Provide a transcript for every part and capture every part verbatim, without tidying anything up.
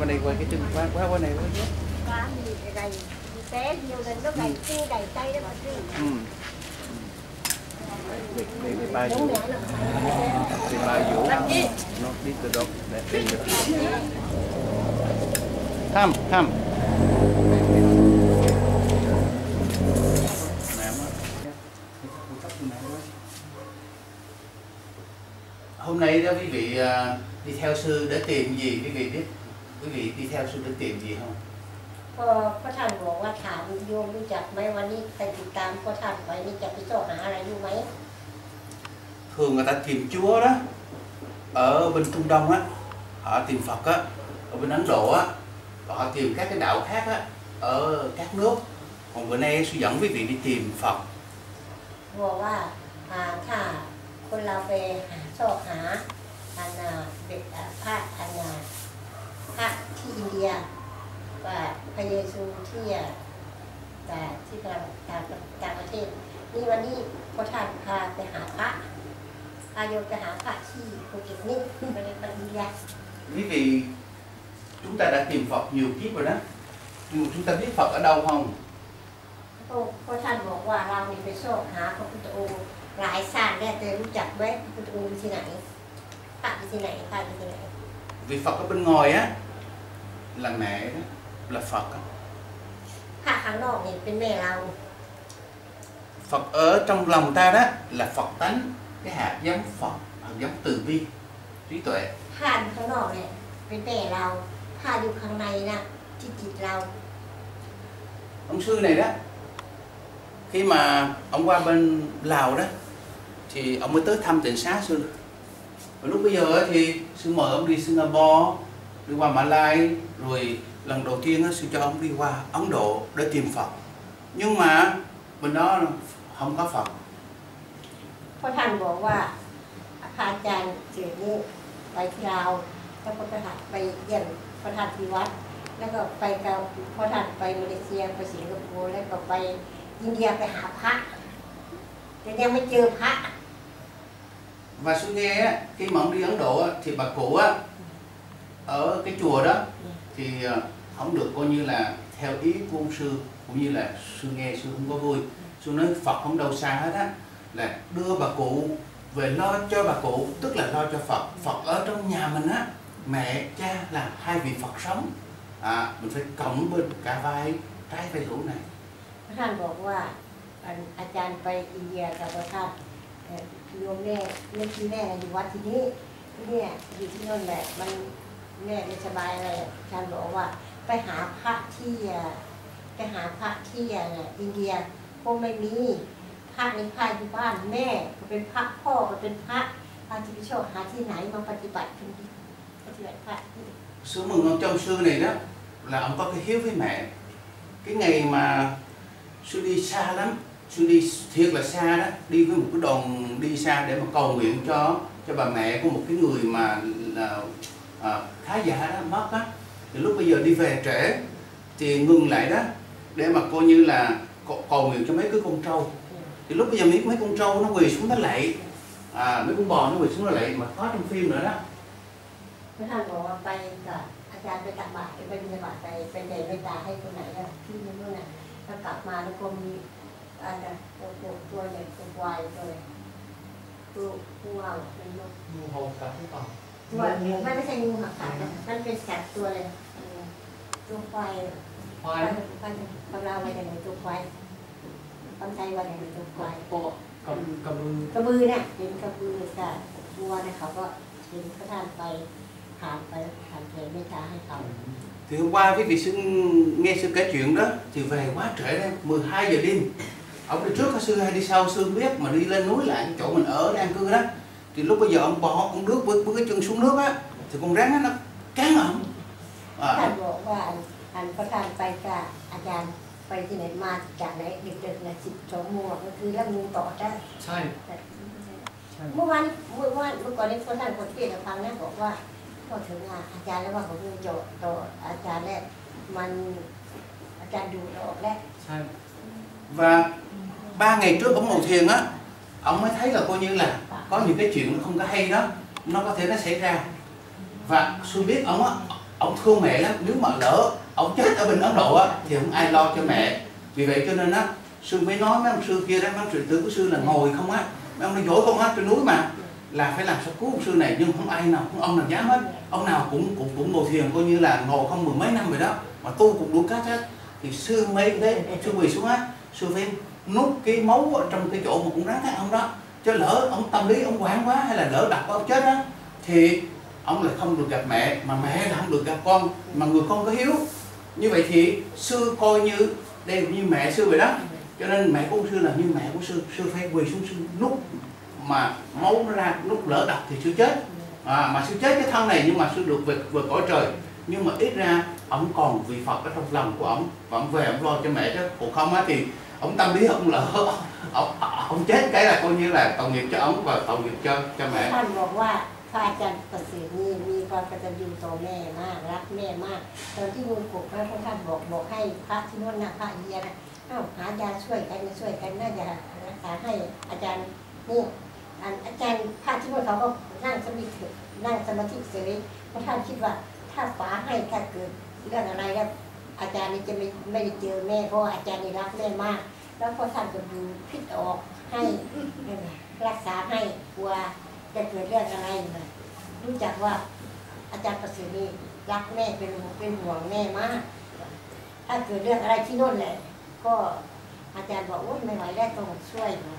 bên đây qua cái chân quá quá qua này quá chứ. Quá gì gầy té nhiều lần nó gầy chi gầy tay đó mà chứ. Ừ. Để để để ba vụ. Để ba vụ. Nó đi từ đâu để đi được. Tham tham. Hôm nay đó quý vị đi theo sư để tìm gì, quý vị biết quý vị đi theo sư để tìm gì không? ก็พระท่านบอกว่าถามโยมรู้จักไหมวันนี้ไปติดตามพระท่านไปนี่จะไปสอบหาอะไรอยู่ไหม Thường người ta tìm Chúa đó ở bên Trung Đông á, họ tìm Phật á, ở bên Ấn Độ á, họ tìm các cái đạo khác á ở các nước. Còn bữa nay sư dẫn quý vị đi tìm Phật. บอกว่าถ้าคนเราไปสอบหาอันน่ะเด็กพระอันน่ะพระที่อินเดียว่าพระเยซูที่แต่ที่กำลังต่างต่างประเทศนี่วันนี้พระท่านพาไปหาพระพาโยมไปหาพระที่ภูเก็ตนี่ไปในอินเดีย Quý vị, chúng ta đã tìm Phật nhiều kiếp rồi đó. Nhưng mà chúng ta biết Phật ở đâu không? พระท่านบอกว่าเรานี่ไปสอบหาพระพุทธองค์หลายศาสตร์แล้วแต่รู้จักไหมพระพุทธองค์อยู่ที่ไหนพระอยู่ที่ไหนพระอยู่ที่ไหน Vì Phật ở bên ngoài á là mẹ đó, là Phật á. พระข้างนอกนี่เป็นแม่เรา Phật ở trong lòng ta đó là Phật tánh, cái hạt giống Phật, hạt giống từ bi, trí tuệ. พระข้างนอกเนี่ยเป็นแม่เราพระอยู่ข้างในนะที่จิตเรา Ông sư này đó, khi mà ông qua bên Lào đó thì ông mới tới thăm Tịnh Xá sư. Và lúc bây giờ thì sư mời ông đi Singapore, đi qua Mã Lai, rồi lần đầu tiên sư cho ông đi qua Ấn Độ để tìm Phật. Nhưng mà bên đó không có Phật. พระท่านบอกว่าพระอาจารย์เจิดนี่ไปที่ลาวแล้วก็ไปหาไปเยี่ยมพระท่านที่วัดแล้วก็ไปกับพระท่านไปมาเลเซียไปสิงคโปร์แล้วก็ไปอินเดียไปหาพระแต่ยังไม่เจอพระ Và sư nghe á, khi mà ông đi Ấn Độ á, thì bà cụ á ở cái chùa đó thì không được coi như là theo ý của ông sư, cũng như là sư nghe sư không có vui. Sư nói Phật không đâu xa hết á, là đưa bà cụ về lo cho bà cụ, tức là lo cho Phật. Phật ở trong nhà mình á, mẹ cha là hai vị Phật sống, à, mình phải cộng bên cả vai trái vai lũ này. พระท่านบอกว่าอาจารย์ไปอินเดียกับพระท่านโยมแม่เล่นที่แม่อยู่วัดที่นี่เนี่ยอยู่ที่นั่นแหละมันแม่ไม่สบายอะไรอาจารย์บอกว่าไปหาพระที่ไปหาพระที่อินเดียพวกไม่มีพระในพระอยู่บ้านแม่ก็เป็นพระพ่อก็เป็นพระพระที่พิโชคหาที่ไหนมาปฏิบัติปฏิบัติพระ Sư mừng ông trong sư này đó là ông có cái hiếu với mẹ. Cái ngày mà sư đi xa lắm, sư đi thiệt là xa đó, đi với một cái đoàn đi xa để mà cầu nguyện cho cho bà mẹ của một cái người mà là à, khá giả đó mất á, thì lúc bây giờ đi về trễ thì ngừng lại đó để mà coi như là cầu, cầu nguyện cho mấy cái con trâu. Thì lúc bây giờ mấy mấy con trâu nó quỳ xuống nó lạy, à, mấy con bò nó quỳ xuống nó lạy mà có trong phim nữa đó. พระท่านบอกว่าไปกับอาจารย์ไปตักบาตรไปบิณฑบาตไปไปแผ่เมตตาให้คนไหนอะที่นู่นน่ะแล้วกลับมาแล้วก็มีอะไรตัวตัวตัวใหญ่ตัววายตัวอะไรตัวตัวเป็นนกงูเห่ากัดหรือเปล่าตัวไม่ไม่ใช่งูหักขานะมันเป็นสัตว์ตัวเลยตัวควายควายควายกำลังวันไหนตัวควายคำไทยวันไหนตัวควายโปะกับกระบือกระบือเนี่ยเป็นกระบือกับวัวเนี่ยเขาก็เห็นพระท่านไปถามไปถามแผ่เมตตาให้เขา Thì hôm qua quý vị sư nghe sư kể chuyện đó thì về quá trễ đấy, mười hai giờ đêm. Ông đi trước hay sư hay đi sau sư không biết, mà đi lên núi lại chỗ mình ở để an cư đó. Thì lúc bây giờ ông bỏ ông nước bước, bước cái chân xuống nước á thì con rắn nó cắn ông. ท่านบอกว่าอันพระท่านไปกับอาจารย์ไปที่ไหนมาจากไหนเด็กๆนะสิบสองโมงก็คือแล้วงูต่อได้ใช่เมื่อวานเมื่อวานเมื่อก่อนนี้พระท่านคนเทศน์ฟังนะบอกว่าพอถึงอาจารย์แล้วว่าของงูโจต่ออาจารย์แล้วมันอาจารย์ดูออกแล้วใช่ Và ba ngày trước ông ngồi thiền á, ông mới thấy là coi như là có những cái chuyện không có hay đó nó có thể nó xảy ra. Và sư biết ông á, ông thương mẹ lắm, nếu mà lỡ ông chết ở bên Ấn Độ á thì không ai lo cho mẹ. Vì vậy cho nên á sư mới nói mấy ông sư kia đó, mấy ông sư tử của sư là ngồi không á, mấy ông nói dối không á, trên núi mà là phải làm sao cứu ông sư này, nhưng không ai nào, không ông nào dám hết. Ông nào cũng cũng cũng ngồi thiền coi như là ngồi không mười mấy năm rồi đó, mà tu cũng đủ cách hết. Thì sư mấy thế sư quỳ xuống á, sư phải nút cái máu ở trong cái chỗ mà cũng rắn cái ông đó, chứ lỡ ông tâm lý ông quán quá hay là lỡ đặt ông chết á thì ông lại không được gặp mẹ, mà mẹ là không được gặp con, mà người con có hiếu. Như vậy thì sư coi như đây như mẹ sư vậy đó, cho nên mẹ của ông sư là như mẹ của sư. Sư phải quỳ xuống sư nút mà máu nó ra, nút lỡ đập thì sư chết. À, mà sư chết cái thân này nhưng mà sư được về, về cõi trời, nhưng mà ít ra ông còn vị Phật ở trong lòng của ông và ông về ông lo cho mẹ, chứ còn không á thì ông tâm lý ông lỡ ông, ông chết cái là coi như là tội nghiệp cho ông và tội nghiệp cho cho mẹ. ท่านบอกว่าพระอาจารย์ประเสริฐนี่มีความกตัญญูต่อแม่มากรักแม่มากตอนที่งูกบพระท่านบอกบอกให้พระที่โน่นนะพระเยียนะเอ้าหายาช่วยกันช่วยกันน่าจะรักษาให้อาจารย์นี่อาจารย์พระที่โน่นเขาก็นั่งสมาธินั่งสมาธิเสยเพราะท่านคิดว่าถ้าฟ้าให้ถ้าเกิดเรื่องอะไรแล้วอาจารย์นี่จะไม่ไม่ได้เจอแม่เพราะอาจารย์นี่รักแม่มากแล้วพอท่านก็ดูพิษออกให้รักษาให้กลัวจะเกิดเรื่องอะไรนะรู้จักว่าอาจารย์ประเสริฐนี่รักแม่เป็นเป็นห่วงแม่มากถ้าเกิดเรื่องอะไรที่โน่นแหละก็อาจารย์บอกว่าไม่ไหวแล้วต้องช่วยมา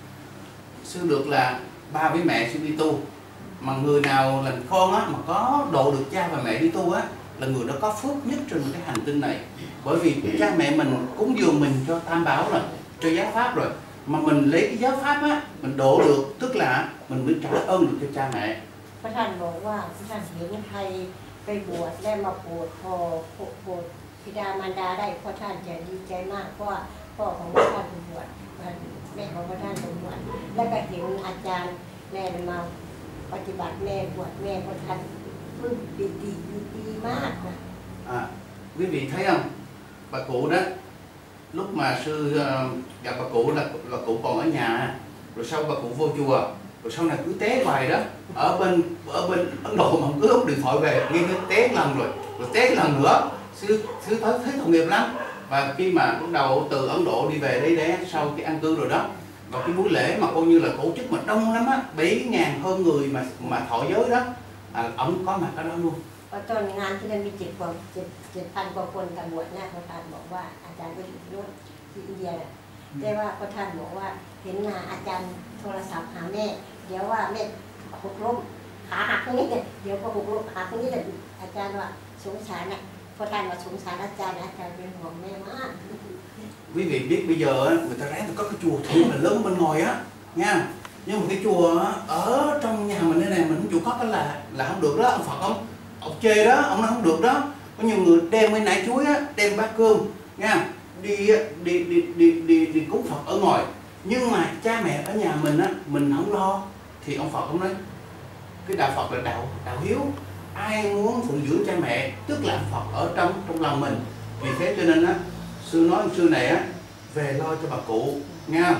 Sư được là ba với mẹ sư đi tu, mà người nào làm con á mà có độ được cha và mẹ đi tu á là người đó có phước nhất trên cái hành tinh này. Bởi vì cha mẹ mình cúng dường mình cho tam bảo rồi, cho giáo pháp rồi, mà mình lấy cái giáo pháp á mình độ được, tức là mình mới trả ơn được cho cha mẹ. พระท่านบอกว่าพระท่านเห็นใครไปบวชได้มาโปรดพ่อโปรดบิดามารดาได้เพราะท่านจะดีใจมากเพราะว่าพ่อของพระท่านไปบวชแม่ของพระท่านไปบวชแล้วก็เห็นอาจารย์แม่มาปฏิบัติแม่บวชแม่พระท่านปลื้มปิติยินดีมากนะ À, quý vị thấy không, bà cụ đó lúc mà sư uh, gặp bà cụ là là cụ còn ở nhà, rồi sau bà cụ vô chùa, rồi sau này cứ té hoài đó, ở bên ở bên Ấn Độ mà cứ úp điện thoại về nghe nó té lần rồi rồi té lần nữa, sư sư thấy thấy tội nghiệp lắm. Và khi mà bắt đầu từ Ấn Độ đi về đây đấy sau cái an cư rồi đó, và cái buổi lễ mà coi như là tổ chức mà đông lắm á, bảy ngàn hơn người mà mà thọ giới đó, à, ông có mặt ở đó luôn. พอตอนงานที่นั่นมีเจ็ดกว่าเจ็ดเจ็ดพันกว่าคนกันบวชนะพระท่านบอกว่าอาจารย์ก็อยู่ที่นู่นที่อินเดียแหละแต่ว่าพระท่านบอกว่าเห็นมาอาจารย์โทรศัพท์หาแม่เดี๋ยวว่าแม่หกล้มขาหักตรงนี้เดี๋ยวก็หกล้มขาตรงนี้แต่อาจารย์ว่าสงสารน่ะพระท่านว่าสงสารอาจารย์อาจารย์เป็นห่วงแม่มาก Quý vị biết bây giờ người ta ráng có cái chùa thiệt là lớn bên ngoài á nha, nhưng mà cái chùa ở trong nhà mình đây này mình không chịu có cái là là không được đó, ông Phật ông ông chê đó, ông nói không được đó. Có nhiều người đem cái nải chuối á, đem bát cơm nha, đi đi đi đi đi đi cúng Phật ở ngoài, nhưng mà cha mẹ ở nhà mình á mình không lo thì ông Phật ông nói cái đạo Phật là đạo đạo hiếu, ai muốn phụng dưỡng cha mẹ tức là Phật ở trong trong lòng mình. Vì thế cho nên á sư nói ông sư này á về lo cho bà cụ nha,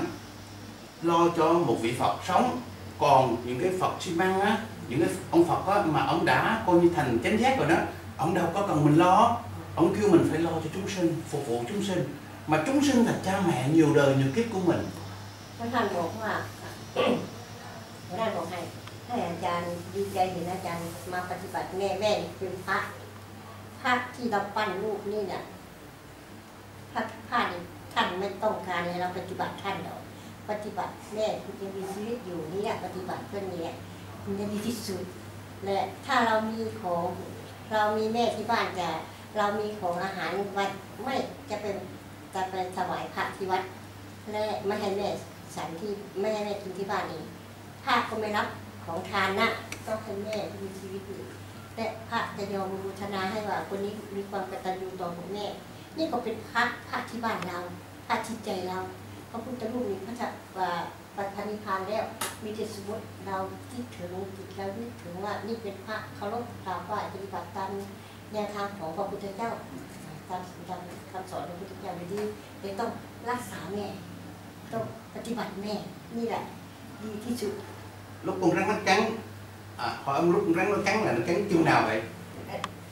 lo cho một vị Phật sống, còn những cái Phật xi măng á, những cái ông Phật á mà ông đã coi như thành chánh giác rồi đó, ông đâu có cần mình lo, ông kêu mình phải lo cho chúng sinh, phục vụ chúng sinh, mà chúng sinh là cha mẹ nhiều đời nhiều kiếp của mình. พระท่านบอกว่าพระท่านบอกให้ให้อาจารย์ดีใจเห็นอาจารย์มาปฏิบัติแม่แม่เป็นพระพระที่เราปั้นรูปนี่เนี่ยพระพระนี่ท่านไม่ต้องการให้เราปฏิบัติท่านหรอกปฏิบัติแม่คุณยังมีชีวิตอยู่นี่แหละปฏิบัติเพื่อนเนี่ยมันจะดีที่สุดและถ้าเรามีของเรามีแม่ที่บ้านจะเรามีของอาหารวัดไม่จะเป็นจะไปถวายพระที่วัดและไม่ให้แม่ฉันที่แม่แม่กินที่บ้านเองพระก็ไม่รับของทานนะต้องให้แม่ที่มีชีวิตอยู่แต่พระจะยอมบูชนาให้ว่าคนนี้มีความกตัญญูต่อคุณแม่นี่ก็เป็นพระพระที่บ้านเราพระที่ใจเราพระพุทธรูปนี้พระจะว่าปฏินิพพานแล้วมีแต่สมมติเราคิดถึงจิตเราคิดถึงว่านี่เป็นพระเคารพกราบไหว้ปฏิบัติตามแนวทางของพระพุทธเจ้าตามตามคำสอนของพระพุทธเจ้าเลยดีเลยต้องรักษาแม่ต้องปฏิบัติแม่นี่แหละดีที่สุด Lúc con rắn nó cắn, à, hỏi ông lúc con rắn nó cắn là nó cắn chân nào vậy?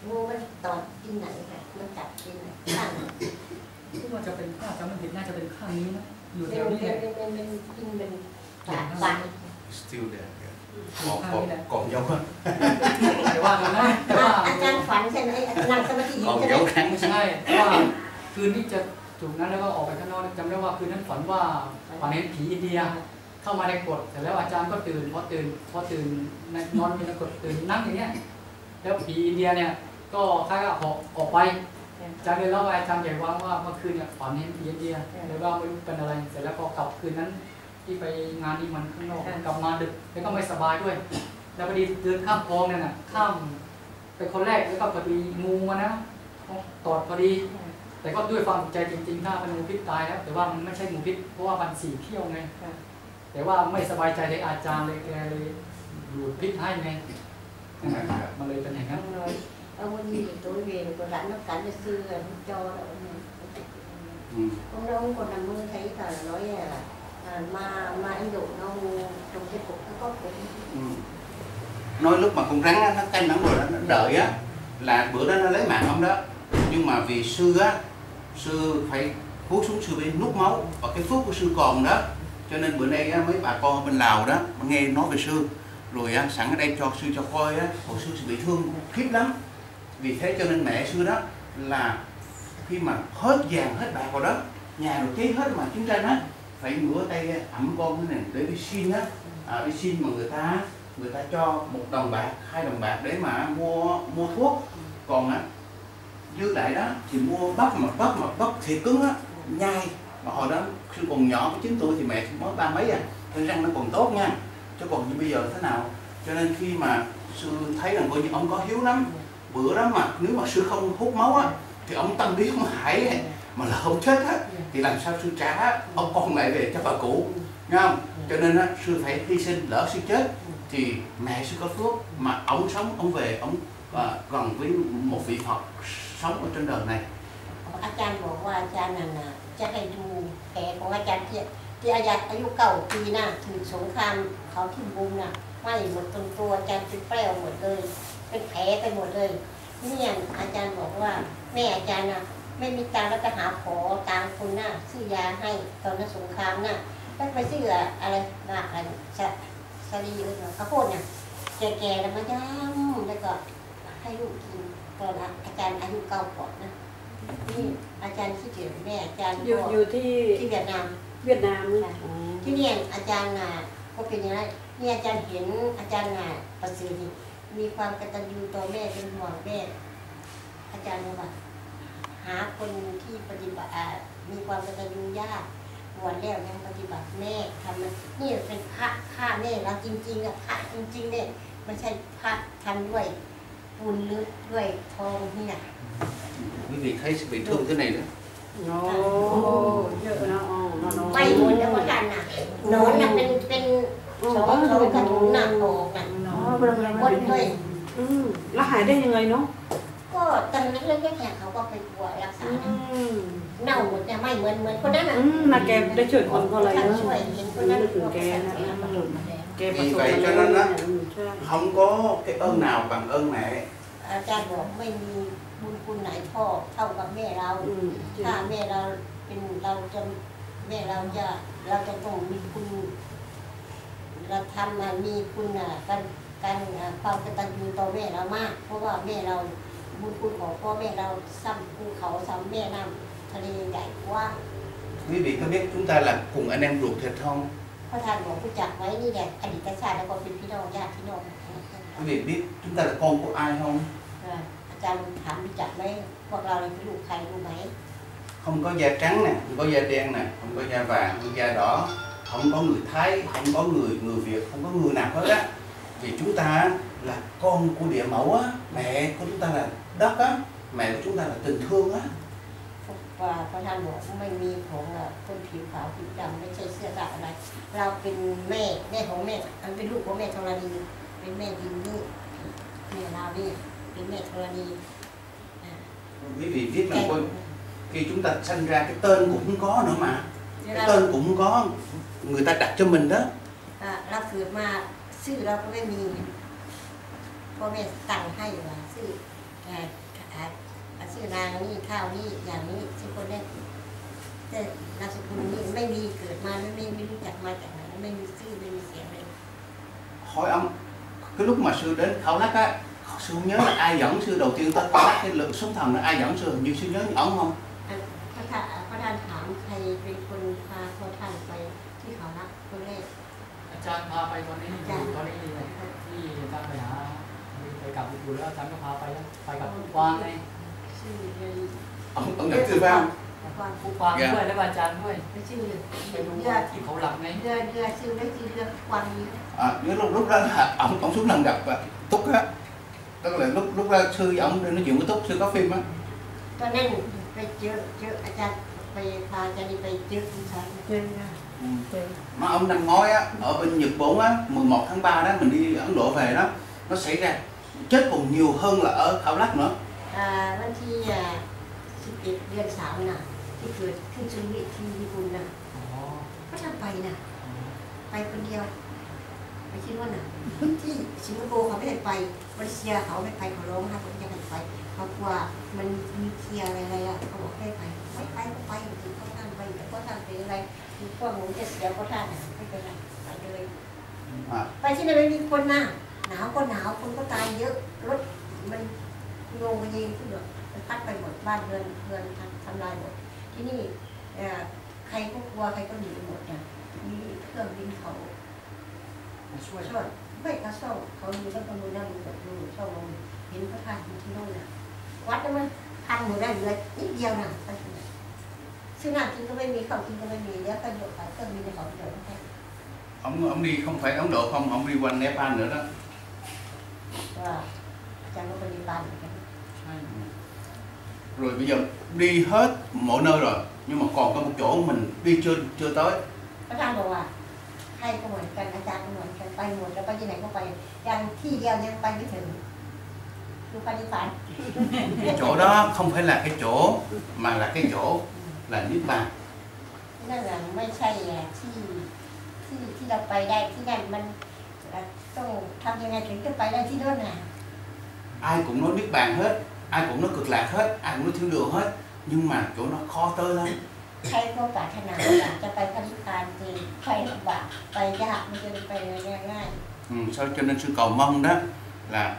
งูมันตอดกินไหนค่ะมันกัดกินไหนข้างที่ว่าจะเป็นข้าจำไม่ผิดน่าจะเป็นข้างนี้นะอยู่แถเป็นวนี้แหละเป็นเป็นเป็นกินเป็นปากปาก still there กองกองกองยกแต่ว่ามันนะแต่ว่าอาจารย์ฝันใช่ไหมนั่งสมาธิกองใช่ไหยมกครั้งไม่ใช่เพราะว่าคืนที่จะถูกนั้นแล้วก็ออกไปข้างนอกจำได้ว่าคืนนั้นฝันว่าฝันเห็นผีอินเดียเข้ามาในกฎแต่แล้วอาจารย์ก็ตื่นพอตื่นพอตื่นนอนในกฎตื่นนั่งอย่างเงี้ยแล้วผีอินเดียเนี่ยก็ค่ายก็ออกออกไปอาจารย์เลยเล่าอาจารย์ใหญ่ว่าว่าเมื่อคืนเนี่ยฝันเห็นผีอินเดียแล้วก็ไม่รู้เป็นอะไรเสร็จแล้วพอกลับคืนนั้นที่ไปงานที่มันข้างนอกกลับมาดึกแล้วก็ไม่สบายด้วยแล้วพอดีเดินข้ามคลองเนี่ยนะข้ามไปคนแรกแล้วก็พอดีงูมานะตอดพอดีแต่ก็ด้วยความใจจริงๆถ้าเป็นงูพิษตายแล้วแต่ว่ามันไม่ใช่งูพิษเพราะว่ามันสีเขี้ยวไงแต่ว่าไม่สบายใจเลยอาจารย์เลยแกเลยดูดพิษให้ไงมันเลยเป็นอย่างนั้นเอาวันนี้tối về rồi rảnh nó cảnh cho xưa rồi cho ông đâu còn nằm mơ thấy là nói là à, ma ma Ấn Độ nó trong cái cục nó có cục nói lúc mà con rắn á, nó canh nó rồi đó, nó đợi á là bữa đó nó lấy mạng ông đó nhưng mà vì sư á sư phải hút xuống sư bị nút máu và cái phước của sư còn đó cho nên bữa nay á, mấy bà con ở bên Lào đó nghe nói về sư rồi á, sẵn ở đây cho sư cho coi á hồi sư bị thương khiếp lắm vì thế cho nên mẹ sư đó là khi mà hết vàng hết bạc vào đó nhà rồi cháy hết mà chiến tranh á phải ngửa tay ẩm con cái này để đi xin á à, đi xin mà người ta người ta cho một đồng bạc hai đồng bạc để mà mua mua thuốc còn á dư lại đó thì mua bắp mà bắp mà bắp thịt cứng á nhai mà hồi đó sư còn nhỏ có chín tuổi thì mẹ mới ba mấy à nên răng nó còn tốt nha chứ còn như bây giờ thế nào cho nên khi mà sư thấy rằng coi như ông có hiếu lắm bữa đó mà nếu mà sư không hút máu á thì ông tâm lý không hại mà là không chết á thì làm sao sư trả ông con lại về cho bà cụ nghe không cho nên á sư phải hy sinh lỡ sư chết thì mẹ sư có phước mà ông sống ông về ông à, gần với một vị Phật sống ở trên đời này อาจารย์บอกว่าอาจารย์นั่นน่ะจะให้ดูแผลของอาจารย์ที่ที่อายุอายุเก่าปีน่ะถึงสงครามเขาที่บุญน่ะไหม้หมดตรงตัวอาจารย์เป็นแป้วหมดเลยเป็นแผลไปหมดเลยนี่อาจารย์บอกว่าแม่อาจารย์น่ะไม่มีตังค์แล้วก็หาขอตังค์คนน่ะซื้อยาให้ตอนนั้นสงครามน่ะแล้วไปซื้ออะไรมาอะไรสะสลีหรือข้าวโพดน่ะแก่ๆแล้วมาย่ำแล้วก็ให้ลูกกินตอนอาจารย์อายุเก่าก่อนนะนี่อาจารย์ที่เดียวแม่อาจารย์อยู่อยู่ที่ที่เวียดนามเวียดนามนี่ที่นี่อาจารย์น่ะก็เป็นอย่างไรนี่อาจารย์เห็นอาจารย์น่ะประเสริฐมีความกตัญญูต่อแม่เป็นห่วงแม่อาจารย์บอกว่าหาคนที่ปฏิบัติมีความกตัญญูยากบวชแล้วยังปฏิบัติแม่ทำมันนี่เป็นพระฆ่าแม่เราจริงๆอะพระจริงๆเนี่ยไม่ใช่พระทำด้วยปูนลึกด้วยทองนี่นะ quý vị thấy sự bị thương thế này nữa โอ้เยอะนะอ๋อน้องไปหมดแล้วกันน่ะนอนน่ะเป็นเป็นสองสองกระถุงหนักออกน่ะอ๋อเป็นอะไรหมดเลยอืมแล้วหายได้ยังไงเนาะก็ตอนนั้นเล็กๆเนี่ยเขาก็ไปกลัวรักษาอืนะมเน่าหมดเนี่ยไม่เหมือนเหมือนคนนั้นน่ะอืมน่ะแกได้ช่วยคนเพราะอะไรเนาะช่วยเห็นคนนั้นนึกถึงแกนะมันหลุดมาแล้วแกประสบอะไรเนี่ยอืมใช่ không có cái ơn nào bằng ơn mẹ อาจารย์บอกไม่มีบุญคุณไหนพ่อเท่ากับแม่เราอืมจริงถ้าแม่เราเป็นเราจะแม่เราจะเราจะต้องมีคุณเราทำมามีคุณอ่ะการการอ่ะความกตัญญูต่อแม่เรามาก เพราะว่าแม่เราบุญคุณของพ่อแม่เราซ้ำภูเขาซ้ำแม่น้ำทะเลใหญ่กว้าง quý vị có biết chúng ta là cùng anh em ruột thịt không พระท่านบอกรู้จักไว้นี่แหละอดีตชาติแล้วก็เป็นพี่น้องญาติพี่น้อง quý vị biết chúng ta là con của ai không อาจารย์ถามรู้จักไหมพวกเราเป็นลูกใครรู้ไหม không có da trắng nè không có da đen nè không có da vàng không có da đỏ không có người Thái không có người người Việt không có người nào hết á vì chúng ta là con của địa mẫu á mẹ của chúng ta là đất á mẹ của chúng ta là tình thương á ว่าพระท่านบอกไม่มีของอ่ะคนผิวขาวผิวดำไม่ใช่เสื้อผ้าอะไร เราเป็นแม่แม่ของแม่อันเป็นลูกของแม่ธรณีเป็นแม่ดินนี่แม่เรานี่เป็นแม่ธรณี quý vị biết là coi khi chúng ta sanh ra cái tên cũng không có nữa mà cái tên cũng không có người ta đặt cho mình đó อ่ะเราเกิดมาชื่อเราก็ไม่มีพ่อแม่ตั้งให้ว่าชื่ออ่าอ่าอ่าชื่อนางนี่ข้าวนี่อย่างนี้ชื่อคนนี้แต่นามสกุลนี้ไม่มีเกิดมาไม่ไม่ไม่รู้จักมาจากไหนไม่มีชื่อไม่มีเสียงเลย hỏi ông cái lúc mà sư đến Khao Lắc á, sư không nhớ là ai dẫn sư đầu tiên tới Khao Lắc, cái lượng sống thần là ai dẫn sư, như sư nhớ như ổng không? อ่าพระท่านพระท่านถามใครเป็นคนพาพระท่านไปที่เขารักคนแรกอาจารย์พาไปตอนนี้ตอนนี้ที่อาจารย์ไปหาไปกับปู่แล้วอาจารย์ก็พาไปแล้วไปกับปู่กวางไงชื่อเรือน Ông ông dẫn sư phải không? กวางปู่กวางด้วยแล้วอาจารย์ด้วยไม่ชื่อเรือไปดูเรือที่เขาหลักไงเรือเรือชื่อไม่ชื่อเรือกวางนี้ À, nhớ lúc lúc đó là ông ông xuống lần gặp à, Túc á, tức là lúc lúc đó sư với ông đi nói chuyện với Túc, sư có phim á. ตอนนั้นไปเจอเจออาจารย์ไปพาอาจารย์ไปเจอคุณชายเจอค่ะ Ừ. เจอ Mà ông năm ngoái á, ở bên Nhật Bản á, mười một tháng ba đó mình đi Ấn Độ về đó, nó xảy ra chết còn nhiều hơn là ở Khao Lắc nữa. อ่าวันที่อ่าสิบเอ็ดเดือนสามน่ะที่เกิดขึ้นสึนามิที่ญี่ปุ่นน่ะอ๋อพระท่านไปน่ะไปคนเดียวไปคิดว่าน่ะที่สิงคโปร์เขาไม่ให้ไปมาเลเซียเขาไม่ไปเขาร้องค่ะเขาจะให้ไปเขากลัวมันมีเคลียร์อะไรๆอ่ะเขาบอกให้ไปไม่ไปก็ไปจริงๆเขาท่านไปแต่ก็ท่านเป็นอะไรคือพวกหนูจะเสียก็ท่านน่ะไม่เป็นไรไปเลย À, ไปที่นั่นไม่มีคนน่ะหนาวก็หนาวคนก็ตายเยอะรถมันลงไปยิงขึ้นหมดมันพัดไปหมดบ้านเรือนเรือนทำลายหมดที่นี่เอ่อใครก็กลัวใครก็หนีหมดน่ะมีเครื่องบินเขามาช่วยช่วยไม่กระช่องเขาดูแล้วก็ดูนั่งดูแบบดูช่องลงเห็นพระธาตุอยู่ที่โน่นน่ะวัดนั้นมันพังหมดได้เหลือนิดเดียวน่ะซึ่งน้ำกินก็ไม่มีข้าวกินก็ไม่มีแล้วก็หยดไปเครื่องบินเขาเดินแค่ ông ông đi không phải Ấn Độ không, ông đi quanh Nepal nữa đó. ว่าอาจารย์ก็ปฏิบัติเหมือนกันใช่ Rồi bây giờ đi hết mọi nơi rồi, nhưng mà còn có một chỗ mình đi chưa chưa tới. พระท่านบอกว่าใครก็เหมือนกันอาจารย์ก็เหมือนกันไปหมดแล้วไปที่ไหนก็ไปอย่างที่เดียวยังไปไม่ถึงดูปฏิบัติ Cái chỗ đó không phải là cái chỗ mà là cái chỗ là Niết Bàn. นั่นแหละไม่ใช่ที่ที่ที่เราไปได้ที่นั่นมันต้องทำยังไงถึงจะไปได้ที่โน่นน่ะ Ai cũng nói Niết Bàn hết, ai cũng nói cực lạc hết, ai cũng nói thiên đường hết, nhưng mà chỗ nó khó tới lắm. ใครก็ปรารถนาอยากจะไปพระนิพพานจริงใครลำบากไปยากมันจะไปง่าย Ừ, sao cho nên sư cầu mong đó là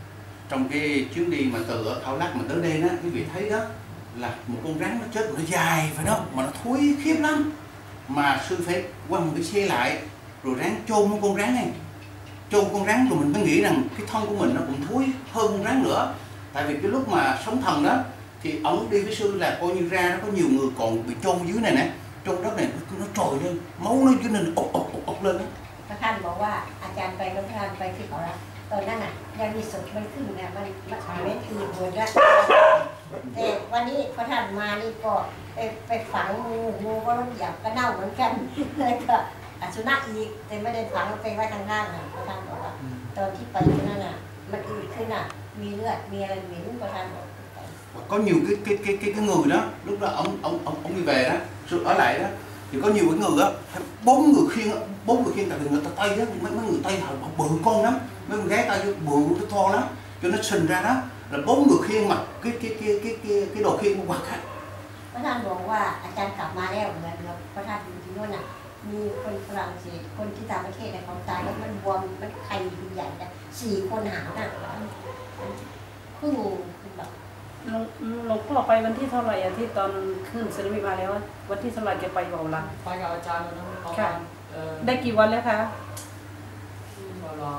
trong cái chuyến đi mà từ ở Khao Lắc mà tới đây đó, quý vị thấy đó là một con rắn nó chết nó dài phải đó, mà nó thối khiếp lắm, mà sư phải quăng một cái xe lại rồi ráng chôn con rắn này, chôn con rắn rồi mình mới nghĩ rằng cái thân của mình nó cũng thối hơn con rắn nữa, tại vì cái lúc mà sống thần đó thì ông đi với sư là coi như ra nó có nhiều người còn bị chôn dưới này nè, chôn đất này nó trồi lên, máu nó dưới nên ộc ộc ộc ộc lên đó. ๆพระท่านบอกว่าอาจารย์ไปแล้วพระท่านไปที่เขาละตอนนั้นน่ะยังมีศพมันขึ้นนะมันมันไม่คืนหมดแล้วแต่วันนี้พระท่านมานี่ก็ไปไปฝังงูงูก็รถเหยียบก็เน่าเหมือนกันเลยก็อสุนัขอีกแต่ไม่ได้ฝังไปไว้ทางล่างน่ะพระท่านบอกว่าตอนที่ไปที่นั่นน่ะมันอืดขึ้นน่ะมีเลือดมีอะไรเหม็นพระท่านบอก Có nhiều cái cái cái cái cái người đó lúc đó ông ông ông ông đi về đó rồi ở lại đó thì có nhiều cái người đó bốn người khiêng bốn người khiêng tại vì người ta tây đó mấy mấy người tây họ bự con lắm mấy con gái tây bự nó to lắm cho nó sinh ra đó là bốn người khiêng mặc cái cái cái cái cái cái đồ khiêng quạt á. พระท่านบอกว่าอาจารย์กลับมาแล้วเหมือนเราพระท่านอยู่ที่โน่นน่ะมีคนฝรั่งเศสคนที่ต่างประเทศแต่เขาตายแล้วมันบวมมันไข้ใหญ่นะสี่คนหาวน่ะครึ่งแบบหลวงหลวงพ่อไปวันที่เท่าไหร่อะที่ตอนขึ้นสึนามิมาแล้ววันที่เท่าไหร่แกไปบอกล่ะไปกับอาจารย์วันนั้นประค่ะมาณเอ่อได้กี่วันแล้วคะเรา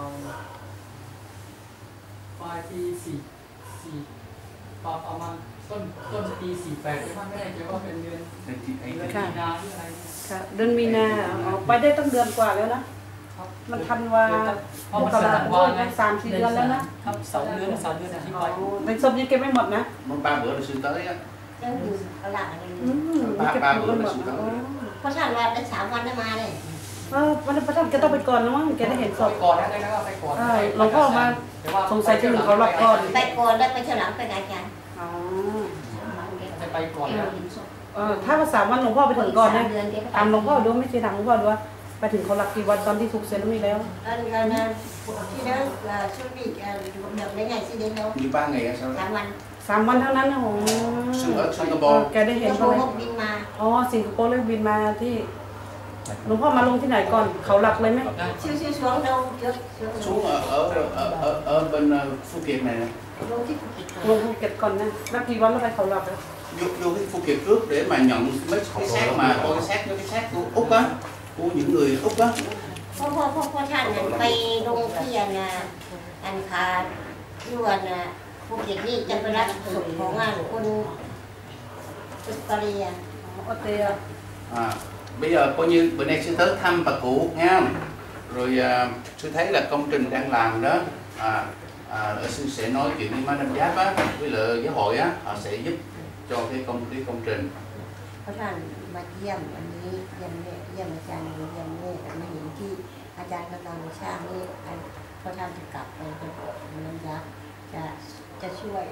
ปลายปีสี่สี่ประมาณต้นต้นปีสี่แปดไม่แน่ใจว่าเป็นเดือน Thì thì เดือน ấy, มีนาหรืออะไรค่ะเดือนมีนาอ๋อไปได้ตั้งเดือนกว่าแล้วนะครับมันธันวาเพราะมันสามวันไงสามสี่เดือนแล้วนะครับสองเดือนสามเดือนที่อ๋ไปอเป็นศพยังเก็บไม่หมดนะ nó ba bữa là sư tới á. ยังอยู่ตลาดอะไรอืมป้าเก็บป้าไม่หมดเบื่อมาอ๋อเพราะท่านว่าได้สามวันได้มาเลยเออวันนั้นพระท่านแกต้องไปก่อนแล้วมั้งแกได้เห็นศไปพก่อนนะได้ก็ไปก่อนใช่หลวงพ่อมาสงสัยจะหนึ่งเขารับก่อนไปก่อนแล้วไปเที่ยวหลังไปไหนกันอ๋อจะไปก่อนเที่ยวนะหินศพเออถ้าภาษาวันหลวงพ่อไปถึงก่อนนะเดือนเดียวตามหลวงพ่อดูไม่ใช่ทางหลวงพ่อดูว่าไปถึงเขาหลักกี่วันตอนที่ถูกเซนมีแล้วอันกันนะที่นั้นช่วงนี้เดือนไม่ไงสิเด็กแล้ว như ba ngày hay sao สาม đấy วันสามวันเท่านั้นนะโห Sừng ở Singapore แกได้เห็นโทรเขาไหมบินมาอ๋อสิงคโปร์เลยบินมาที่หลวงพ่อมาลงที่ไหนก่อนเขาหลักเลยไหมชื่อชื่อสวงđâu trước xuống ở ở ở, ở, ở bên uh, Phuket này nè ลงที่ภูเก็ตลงภูเก็ตก่อนนะนักกี่วันแล้วไปเขาหลักอะ vô, vô cái Phuket trước để mà nhận mấy cái xác mà coi cái xác cái xác của Úc á của những người Úc á พ่อพ่อพ่อพ่อท่านนั่นไปลงที่อันน่ะอันคาที่วันน่ะภูเก็ตนี่จะไปรับศพของอ่ะคนออสเตรเลียออสเตรเลีย à, bây giờ coi như bữa nay sư tới thăm bà cụ nghe không rồi à, sư thấy là công trình đang làm đó à, à, sư sẽ nói chuyện với má Nam Giáp á với lại giáo hội á họ sẽ giúp cho cái công cái công trình เพราะท่านมาเยี่ยมวันนี้เยี่ยมแม่เยี่ยมอาจารย์เยี่ยมแม่แต่มาเห็นที่อาจารย์กำลังสร้างนี่อันเพราะท่านจะกลับไปจะบอกน้ำยักษ์จะจะช่วย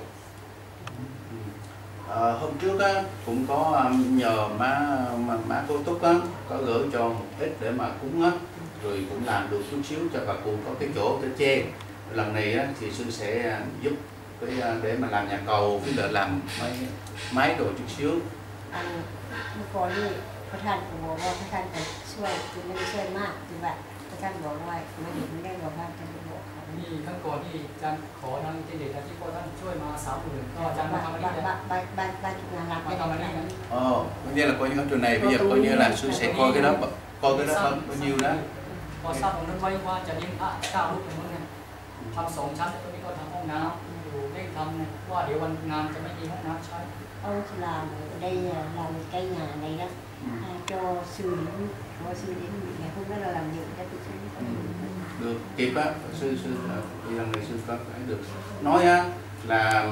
à, hôm trước á cũng có um, nhờ má má, má cô Túc á có gửi cho một ít để mà cúng á rồi cũng làm được chút xíu cho bà cụ có cái chỗ để che lần này á thì sư sẽ giúp cái để mà làm nhà cầu với lại làm mấy máy đồ chút xíu อันเมื่อก่อนนี่พระท่านก็บอกว่าพระท่านจะช่วยคือไม่ได้ช่วยมากคือว่าพระท่านบอกว่าไม่เห็นไม่ได้บอกว่าจะไปบอกเขานี่ครั้งก่อนที่อาจารย์ขอทางอินเทอร์เน็ตที่พ่อท่านช่วยมาสามหมื่นก็อาจารย์มาบ้านทำอันนี้บ้านเลยบ้านบ้านบ้านทุกงานรับมาไม่ทำอันได้นี้นะ Ồ, có nghĩa là coi như cái trường này bây giờ coi như là sư sẽ coi cái đó coi cái đó bao, bao nhiêu đó พอทราบตรงนั้นไว้ว่าจะเลี้ยงพระเก้ารูปอย่างนั้นไงทำสองชั้นตรงนี้ก็ทำห้องน้ำอยู่เร่งทำเนี่ยว่าเดี๋ยววันงานจะไม่มีห้องน้ำใช้ ông làm ở đây làm cái nhà này đó à, cho sư đến cho sư đến ngày hôm đó là làm việc cho tôi sư được kịp á sư sư bây giờ người sư có phải được nói á là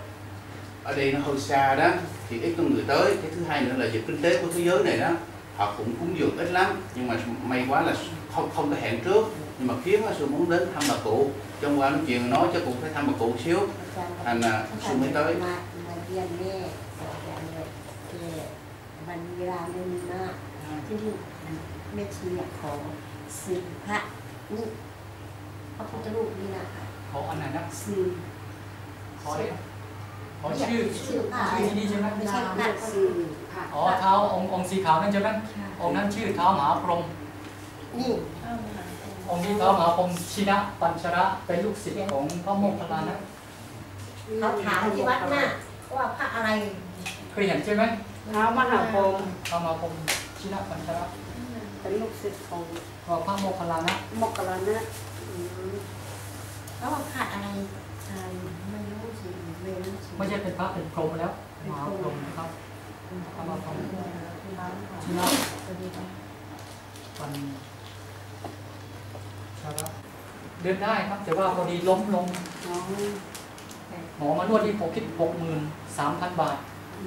ở đây nó hơi xa đó thì ít có người tới. Cái thứ hai nữa là về kinh tế của thế giới này đó họ cũng cúng dường ít lắm nhưng mà may quá là không không có hẹn trước nhưng mà khiến sư muốn đến thăm bà cụ trong qua nói chuyện nói cho cụ phải thăm bà cụ một xíu thành là sư mới tới. มาเยี่ยมแม่อาจารย์เลยที่วันเวลาไม่มีมากที่ที่แม่ชีเนี่ยขอซื้อพระนี่พระพุทธรูปนี่นะคะขออันไหนนะซื้อขอเลยขอชื่อชื่อพระชื่อที่นี่ใช่ไหมไม่ใช่พระซื้อพระอ๋อเท้าองค์องค์สีขาวนั่นใช่ไหมองค์นั้นชื่อเท้ามหาพรหมนี่องค์นี้เท้ามหาพรหมชินะปัญชระเป็นลูกศิษย์ของพระโมคคัลลานะเขาถามที่วัดน่ะว่าพระอะไรเคยเห็นใช่ไหมเท้ามหาพรหมเท้ามหาพรหมชินะปัญชระเป็นลูกศิษย์ของก็พระโมคคัลลานะมกรานะอืมแล้วว่าพระอะไรอ่าไม่รู้สิไม่รู้สิไม่ใช่เป็นพระเป็นพรหมแล้วมหาพรหมนะครับพระมหาพรหมชินะปัญชระเดินได้ครับแต่ว่าพอดีล้มลงน้องหมอมานวดที่ผมคิดหกหมื่นสามพันบาท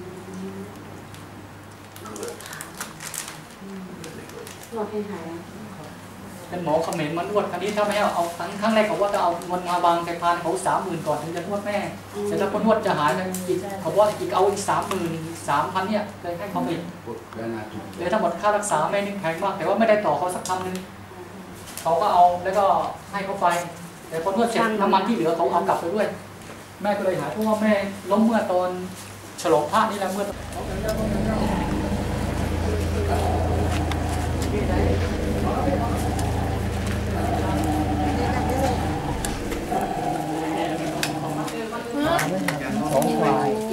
นวดให้หายเป็นหมอเขมรมานวดครั้นี้ถ้าไม่เอาเอาครั้งครั้งแรกเขาว่าจะเอาเงินมาบางแต่พานเขาสามหมื่นก่อนถึงจะนวดแม่แต่ถ้าคนนวดจะหายไปอีกเขาว่าอีกเอาอีกสามหมื่นสามพันเนี่ยเลยให้เขาไปเลยทั้งหมดค่ารักษาแม่นี่แพงมากแต่ว่าไม่ได้ต่อเขาสักคำนึงเขาก็เอาแล้วก็ให้เขาไปแต่คนนวดเสร็จน้ำมันที่เหลือเขาเอากลับไปด้วย แม่ก็เลยหายเพราะว่าแม่ล้มเมื่อตอนฉลองพระนี่แหละเมื่อ สองฝ่าย